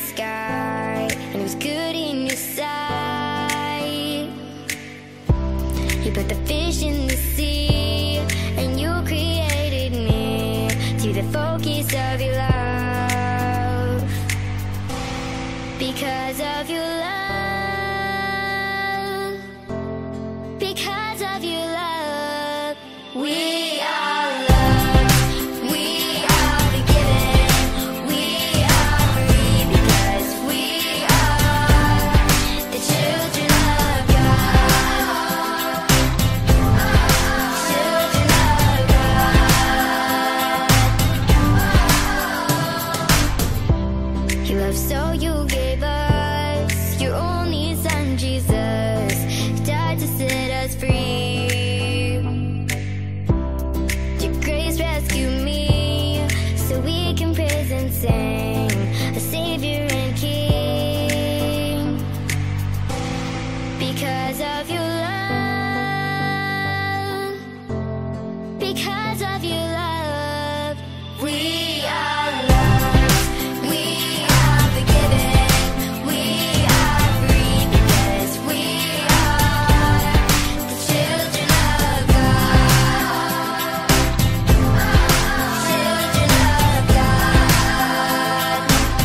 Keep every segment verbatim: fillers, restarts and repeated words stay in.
sky, and it was good in your sight. You put the fish in the sea, and you created me to the focus of your love. Because of your love, because of your love, we are loved, we are forgiven, we are free, because we are the children of God, children of God. He loved so you gave us your only son, Jesus, who died to set us free. Your grace rescued me, so we can praise and sing a Savior and King. Because of your love, because of your love, we are loved, we are forgiven, we are free, because we are the children of God, children of God.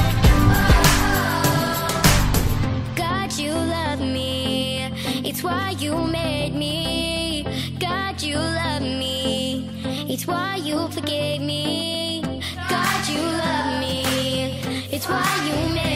God, you love me, it's why you made me. God, you love me, it's why you forgave me. God, you love me, it's why you made me.